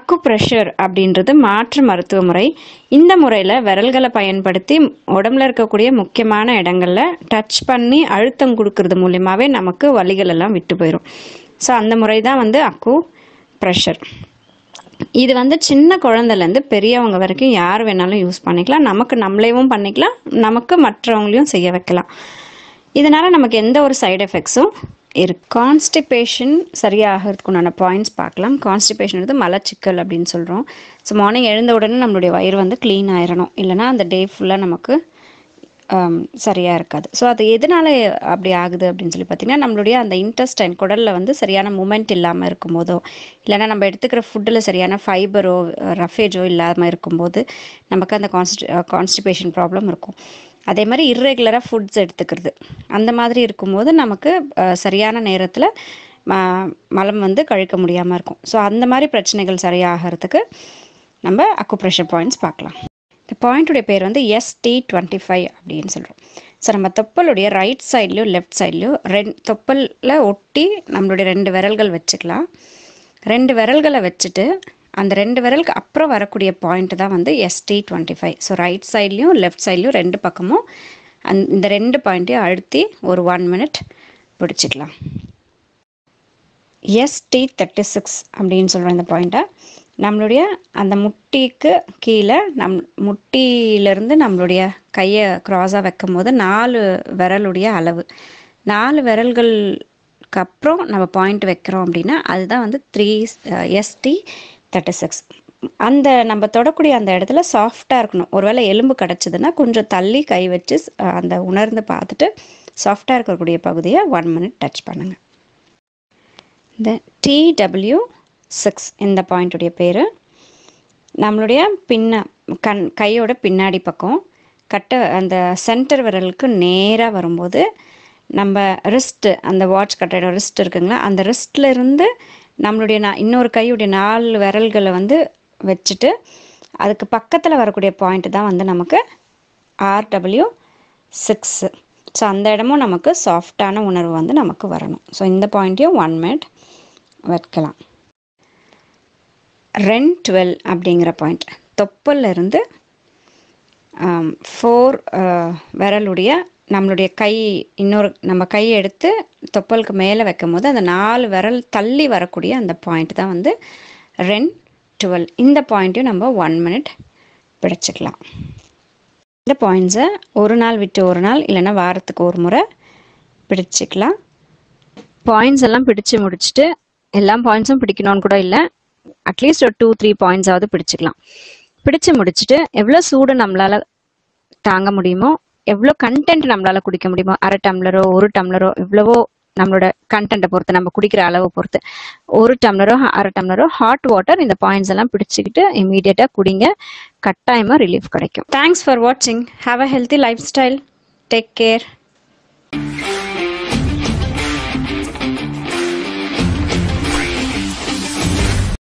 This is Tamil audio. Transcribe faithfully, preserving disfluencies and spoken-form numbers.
Acupressure அப்படின்றது மாற்று மருத்துவ முறை. இந்த முறையில் விரல்களை பயன்படுத்தி உடம்புல இருக்கக்கூடிய முக்கியமான இடங்கள்ல டச் பண்ணி அழுத்தம் கொடுக்கறது மூலியமாவே நமக்கு வலிகள் எல்லாம் விட்டு போயிடும். ஸோ அந்த முறை தான் வந்து Acupressure. இது வந்து சின்ன குழந்தைலேருந்து பெரியவங்க வரைக்கும் யார் வேணாலும் யூஸ் பண்ணிக்கலாம். நமக்கு நம்மளேவும் பண்ணிக்கலாம், நமக்கு மற்றவங்களையும் செய்ய வைக்கலாம். இதனால் நமக்கு எந்த ஒரு சைடு எஃபெக்ட்ஸும் இருக்கு. கான்ஸ்டிபேஷன் சரியாகிறதுக்கு உண்டான பாயிண்ட்ஸ் பார்க்கலாம். கான்ஸ்டிபேஷன் வந்து மலச்சிக்கல் அப்படின்னு சொல்கிறோம். ஸோ மார்னிங் எழுந்த உடனே நம்மளுடைய வயிறு வந்து க்ளீன் ஆயிடணும், இல்லைனா அந்த டே ஃபுல்லாக நமக்கு சரியாக இருக்காது. ஸோ அது எதனால் அப்படி ஆகுது அப்படின்னு சொல்லி பார்த்திங்கன்னா, நம்மளுடைய அந்த இன்டெஸ்டைன் குடலில் வந்து சரியான மூமெண்ட் இல்லாமல் இருக்கும்போதோ, இல்லைனா நம்ம எடுத்துக்கிற ஃபுட்டில் சரியான ஃபைபரோ ரஃபேஜோ இல்லாமல் இருக்கும்போது நமக்கு அந்த கான்ஸ்டி கான்ஸ்டிபேஷன் ப்ராப்ளம் இருக்கும். அதே மாதிரி இர்ரெகுலராக ஃபுட்ஸ் எடுத்துக்கிறது, அந்த மாதிரி இருக்கும்போது நமக்கு சரியான நேரத்தில் மலம் வந்து கழிக்க முடியாமல் இருக்கும். ஸோ அந்த மாதிரி பிரச்சனைகள் சரியாகிறதுக்கு நம்ம அக்குப்ரெஷர் பாயிண்ட்ஸ் பார்க்கலாம். இந்த பாயிண்ட்டுடைய பேர் வந்து எஸ் டி டுவெண்ட்டி ஃபைவ் அப்படின்னு சொல்கிறோம். ஸோ நம்ம தொப்பலுடைய ரைட் சைட்லேயும் லெஃப்ட் சைட்லேயும் ரெண்டு தொப்பலில் ஒட்டி நம்மளுடைய ரெண்டு விரல்கள் வச்சுக்கலாம். ரெண்டு விரல்களை வச்சுட்டு அந்த ரெண்டு விரலுக்கு அப்புறம் வரக்கூடிய பாயிண்ட் தான் வந்து S T twenty five. So right சைட்லேயும் லெஃப்ட் சைட்லேயும் ரெண்டு பக்கமும் அந் இந்த ரெண்டு பாயிண்ட்டையும் அழுத்தி ஒரு ஒன் மினிட் பிடிச்சிக்கலாம். எஸ் டி தேர்ட்டி சிக்ஸ் அப்படின்னு சொல்கிறோம். இந்த பாயிண்ட்டை நம்மளுடைய அந்த முட்டிக்கு கீழே நம் முட்டியிலேருந்து நம்மளுடைய கையை க்ராஸாக வைக்கும் போது நாலு விரலுடைய அளவு, நாலு விரல்களுக்கு அப்புறம் நம்ம பாயிண்ட் வைக்கிறோம் அப்படின்னா அதுதான் வந்து த்ரீ எஸ்டி தேர்ட்டி சிக்ஸ். அந்த நம்ம தொடக்கூடிய அந்த இடத்துல சாஃப்டாக இருக்கணும். ஒருவேளை எலும்பு கிடச்சிதுன்னா கொஞ்சம் தள்ளி கை வச்சு அந்த உணர்ந்து பார்த்துட்டு சாஃப்டாக இருக்கக்கூடிய பகுதியை ஒன் மினிட் டச் பண்ணுங்கள். இந்த டி டபிள்யூ சிக்ஸ் இந்த பாயிண்ட்டுடைய பேர் நம்மளுடைய பின்ன கண் கையோட பின்னாடி பக்கம் கட்டை அந்த சென்டர் விரலுக்கு நேராக வரும்போது நம்ம ரிஸ்ட்டு, அந்த வாட்ச் கட்டையோட ரிஸ்ட் இருக்குங்களா, அந்த ரிஸ்ட்ல இருந்து நம்மளுடைய நா இன்னொரு கையுடைய நாலு விரல்களை வந்து வச்சுட்டு அதுக்கு பக்கத்தில் வரக்கூடிய பாயிண்ட் தான் வந்து நமக்கு ஆர் டபிள்யூ சிக்ஸு. ஸோ அந்த இடமும் நமக்கு சாஃப்டான உணர்வு வந்து நமக்கு வரணும். ஸோ இந்த பாயிண்ட்டையும் ஒன் மினிட் வைக்கலாம். ரென் டுவெல் அப்படிங்கிற பாயிண்ட் தொப்பல்ல இருந்து ஃபோர் விரலுடைய நம்மளுடைய கை இன்னொரு நம்ம கையை எடுத்து தொப்பலுக்கு மேலே வைக்கும் போது அந்த நாலு விரல் தள்ளி வரக்கூடிய அந்த பாயிண்ட் தான் வந்து ரென் டுவெல். இந்த பாயிண்ட்டையும் நம்ம ஒன் மினிட் பிடிச்சிக்கலாம். இந்த பாயிண்ட்ஸை ஒரு நாள் விட்டு ஒரு நாள் இல்லைன்னா வாரத்துக்கு ஒரு முறை பிடிச்சிக்கலாம். பாயிண்ட்ஸ் எல்லாம் பிடிச்சு முடிச்சுட்டு எல்லா பாயிண்ட்ஸும் பிடிக்கணும்னு கூட இல்லை, அட்லீஸ்ட் ஒரு டூ த்ரீ பாயிண்ட்ஸாவது பிடிச்சிக்கலாம். பிடிச்சு முடிச்சுட்டு எவ்வளோ சூடு நம்மளால் தாங்க முடியுமோ, எவ்வளோ கண்டென்ட் நம்மளால் குடிக்க முடியுமோ, அரை டம்ளரோ ஒரு டம்ளரோ எவ்வளவோ நம்மளோட கண்டென்ட்டை பொறுத்து, நம்ம குடிக்கிற அளவை பொறுத்து ஒரு டம்ளரோ அரை டம்ளரோ ஹாட் வாட்டர் இந்த பாயிண்ட்ஸ் எல்லாம் பிடிச்சிக்கிட்டு இமீடியட்டாக குடிங்க. கட்டாயமாக ரிலீஃப் கிடைக்கும். தேங்க்ஸ் ஃபார் வாட்சிங். Have a healthy lifestyle. Take care.